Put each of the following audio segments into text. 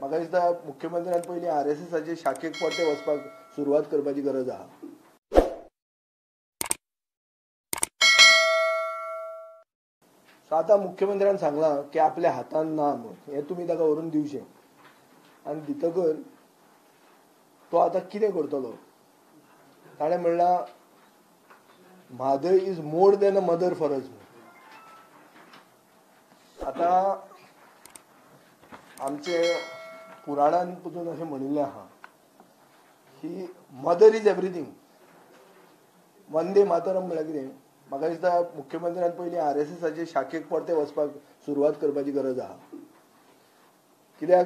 म्हाका दिसता मुख्यमंत्र्यान पयलीं RSSचे शाखेक परते वचपाक सुरवात करपाची गरज आहा. सो आतां मुख्यमंत्र्यान सांगलां की आपल्या हातान ना म्हणून हें तुमी ताका व्हरून दिवचें आनी दितकर तो आतां कितें करतलो. ताणें म्हणलां Mhadei is more than a mother for us. आतां आमचे पुराणान पसून अशें म्हणिल्लें आहा की mother is everything. Vande Mataram म्हळ्यार कितें. म्हाका दिसता मुख्यमंत्र्यान पयलीं RSSचे शाखेक परते वचपाक सुरवात करपाची गरज आहा. कित्याक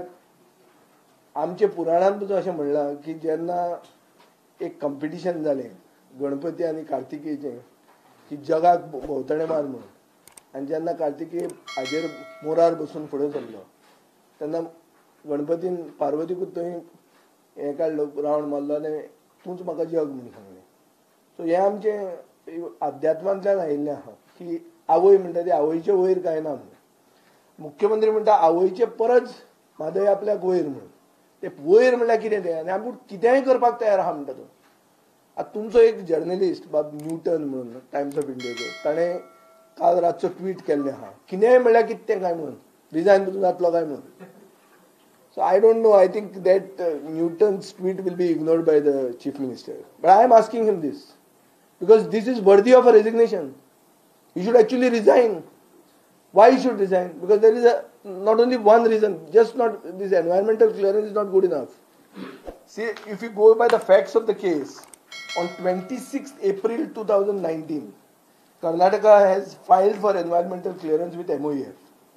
आमचे पुराणान पसून अशें म्हणलां की जेन्ना एक कंपिटिशन जालें गणपती आनी कार्तिकेयचें की जगाक भोंवतणें मार म्हणून, आनी जेन्ना कार्तिकेय हाजेर मोरार बसून फुडें सरलो तेन्ना गणपतीन पार्वतीकूच थंय हें काडलो, रावंड मारलो आनी तूंच म्हाका जग म्हणून सांगलें. सो हें आमचें अध्यात्मांतल्यान आयिल्लें आहा की आवय म्हणटा ती आवयचे वयर कांय ना म्हणून. मुख्यमंत्री म्हणटा आवयचे परस म्हादय आपल्याक वयर म्हणून. ते वयर म्हणल्यार कितें तें आनी आमी कितेंय करपाक तयार आहा म्हणटा तो. आतां तुमचो एक जर्नलिस्ट बाब न्यूटन म्हणून टायम्स ऑफ इंडियाचो ताणें काल रातचो ट्वीट केल्लें आहा कितेंय म्हणल्यार कितें तें काय म्हणून रिजायन पसून जातलो काय म्हणून. So I don't know. I think that Newton's tweet will be ignored by the chief minister. But I am asking him this because this is worthy of a resignation. He should actually resign. Why he should resign? Because there is not only one reason. Just not this environmental clearance is not good enough. See, if you go by the facts of the case, on 26th April 2019, Karnataka has filed for environmental clearance with MOEF.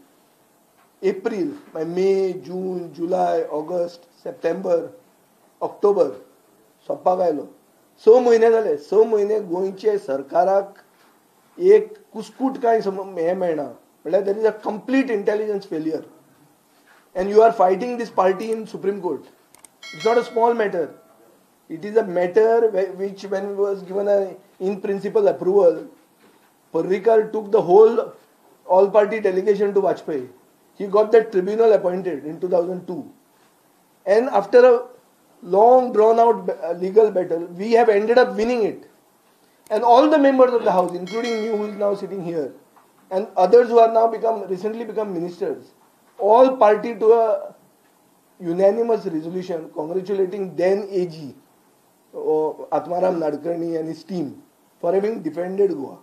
April, by May, June, July, August, September, October, सोंपपाक आयलो. 6 म्हयने जाले. 6 म्हयने गोंयचे सरकाराक एक कुस्कूट कांय हें मेळना. म्हळ्यार there is a complete intelligence failure. And you are fighting this party in supreme court. It's not a small matter. It is a matter which when was given a in principle approval, Parrikar took the whole all party delegation to Vajpayee. He got that tribunal appointed in 2002. And after a long drawn out legal battle, we have ended up winning it. And all the members of the house, including me who is now sitting here, and others who are now recently become ministers, all party to a unanimous resolution congratulating then AG, Atmaram Nadkarni and his team for having defended Goa.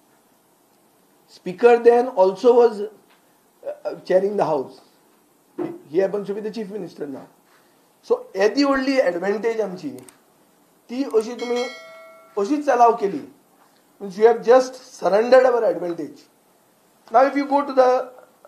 Speaker then also was chairing the house. He happens to be the chief minister now. So येदी व्हडली advantage आमची ती अशी तुमी अशीच allow केली. Means you have just surrendered our advantage. Now if you go to the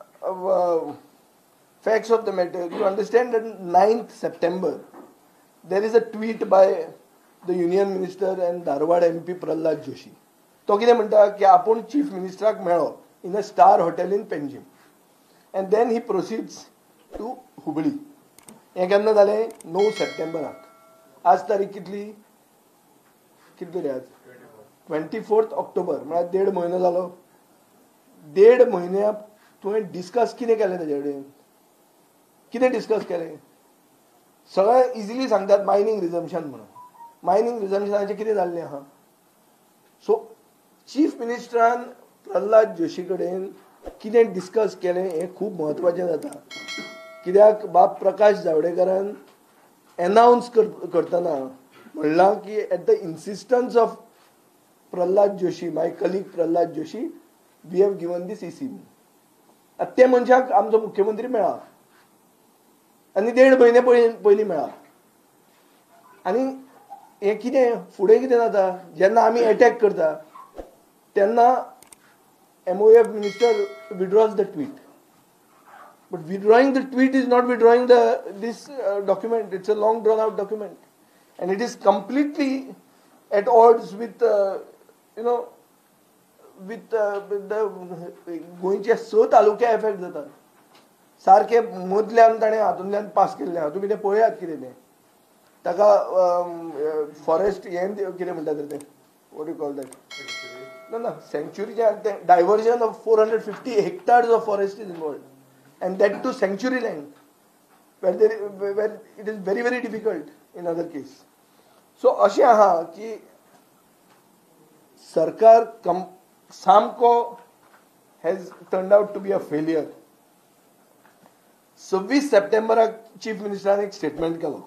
facts of the matter, you understand that 9th September there is a tweet by the union minister and Dharwad MP Prahlad Joshi. तो कितें म्हणटा की आपूण chief मिनिस्टराक मेळ्ळो in a star hotel in Panjim. And then he proceeds to Hubli. हें केन्ना जालें 9 सप्टेंबराक. आज तारीख कितली रे आज 24 ऑक्टोबर म्हळ्यार 1.5 म्हयनो जालो. 1.5 म्हयन्याक तुवें डिस्कस कितें केलें ताचे कडेन. कितें डिस्कस केलें. सगळें इजिली सांगतात मायनींग रिजम्पशन म्हणून. मायनींग रिजम्पशनाचें कितें जाल्लें आहा. सो चीफ मिनिस्टरान प्रल्हाद जोशी कडेन कितें डिस्कस केलें हें खूब म्हत्वाचें जाता. कित्याक बाब प्रकाश जावडेकरान एनावन्स करतना म्हणलां की at the insistence of Pralhad Joshi, my colleague Pralhad Joshi, we have given this EC. ते मनशाक आमचो मुख्यमंत्री मेळ्ळा आनी 1.5 म्हयने पयलीं मेळ्ळा. आनी हें कितें फुडें कितें जाता जेन्ना आमी अटॅक करता तेन्ना MOEF minister withdraws the tweet. But withdrawing the tweet is not withdrawing this document. It's a long drawn out document. And it is completely at odds with, with the गोंयचे 6 तालुके एफेक्ट जातात. सारखे मदल्यान ताणें हातूंतल्यान pass केल्लें आहा. तुमी तें पळयात कितें तें. ताका फॉरेस्ट हें कितें म्हणटात तें. What do you call that? No, sanctuary diversion of 450 hectares of forest is involved, and that to sanctuary land. where it is very, very difficult in other case. So अशें आहा की सरकार सामको has turned out to be a failure. 26 सप्टेंबराक chief मिनिस्टरान एक statement केलो.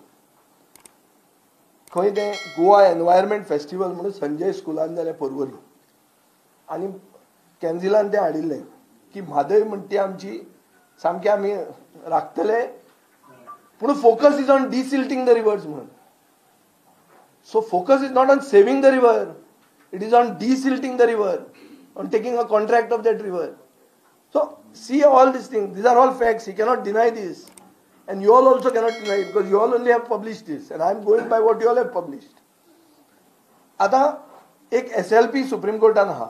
खंय तें गोवा एनवायरमेंट फेस्टिवल म्हणून संजय स्कुलान जालें पर्वरी आनी कॅन्झिलान तें हाडिल्लें की म्हादय म्हणटा ती आमची सामकी आमी राखतले पूण focus is on desilting the rivers म्हणून. So focus is not on saving the river, it is on desilting the river, on taking a contract of that river. So see all these things. These are all facts. He cannot deny this, and you all also cannot deny it because you all only have published this, and I am going by what you all have published. आता एक SLP supreme कोर्टान आहा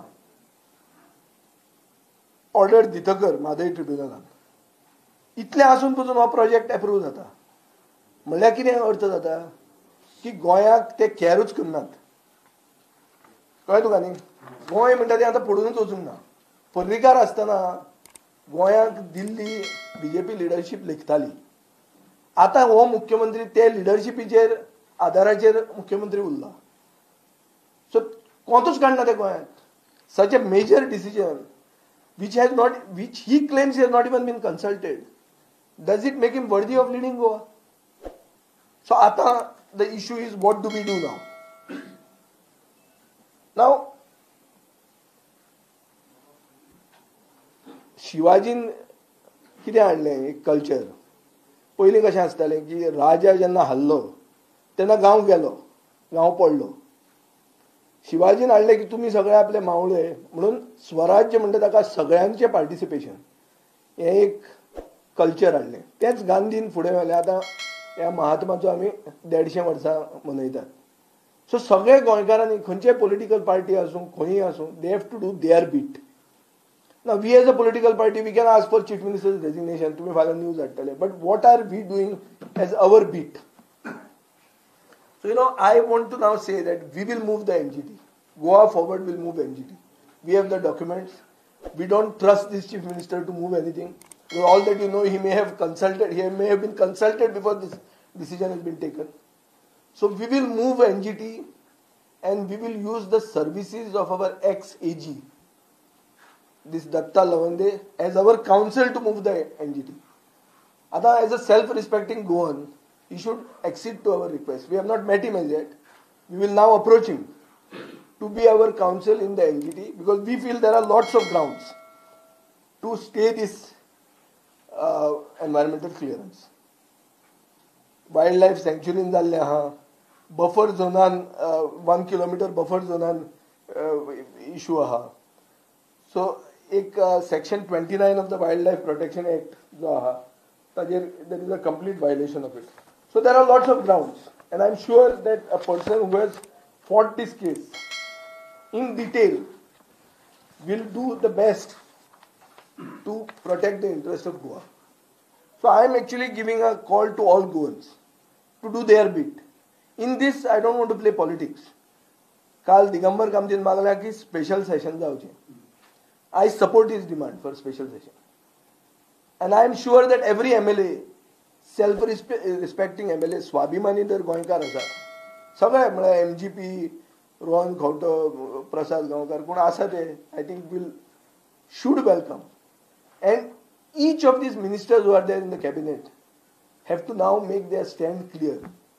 order दितकर Mhadei ट्रिब्युनलान इतले आसून पसून हो project approve जाता म्हणल्यार कितें अर्थ जाता की गोंयाक ते कॅरूच करनात. कळ्ळें तुका न्ही? गोंय म्हणटा तें आतां पडूनच वचूंक ना. पर्रीकार आसतना गोंयाक दिल्ली बीजेपी लिडरशीप लिखताली. आतां हो मुख्यमंत्री ते लिडरशिपीचेर आदाराचेर मुख्यमंत्री उरला. सो कोंतूच काडना ते गोंयांत. Such a major decision which he claims he has not even been consulted. Does it make him worthy of leading Goa? So ata the issue is, what do we do now? Now शिवाजीन कितें हाडलें एक culture. पयलीं कशें आसतालें की राजा जेन्ना हल्लो तेन्ना गांव गेलो, गांव पडलो. शिवाजीन हाडलें की तुमी सगळे आपले मावळे म्हणून स्वराज्य म्हणटा ताका सगळ्यांचें पार्टिसिपेशन हें एक कल्चर हाडलें. तेंच गांधीन फुडें व्हेलें. आतां ह्या महात्माचो आमी 150 वर्सां मनयतात. सो सगळे गोंयकारांनी खंयचेय पॉलिटिकल पार्टी आसूं खंयी आसूं they have to do their beat. Now we as a political party we can ask for chief minister's resignation. तुम्ही फाल्यां न्यूज हाडटले. But what are we doing as our beat? So I want to now say that we will move the NGT. Goa forward will move NGT. We have the documents. We don't trust this chief minister to move anything. So all that he may have consulted. He may have been consulted before this decision has been taken. So we will move NGT and we will use the services of our ex-AG. This Datta Lavande as our counsel to move the NGT. Ada as a self-respecting Goan, he should accede to our request. We have not met him as yet. We will now approach him to be our counsel in the NGT because we feel there are lots of grounds to stay this environmental clearance. Wildlife sanctuary in जाल्ले आहा, buffer zonan 1 kilometer buffer zonan issue आहा. So एक section 29 of the Wildlife Protection Act जो आहा ताजेर there is a complete violation of it. So there are lots of grounds and I am sure that a person who has fought this case in detail will do the best to protect the interest of Goa. So I am actually giving a call to all Goans to do their bit. In this I don't want to play politics. काल दिगंबर कामतीन मागला की special session जावचें. I support his demand for special session. And I am sure that every MLA, self-respecting MLA, स्वाभिमानी तर गोंयकार आसा. सगळे म्हळ्यार MGP, रोहन खंवटो, प्रसाद गांवकार कोण आसा ते I think should welcome. And each of these ministers who are there in the cabinet have to now make their stand clear.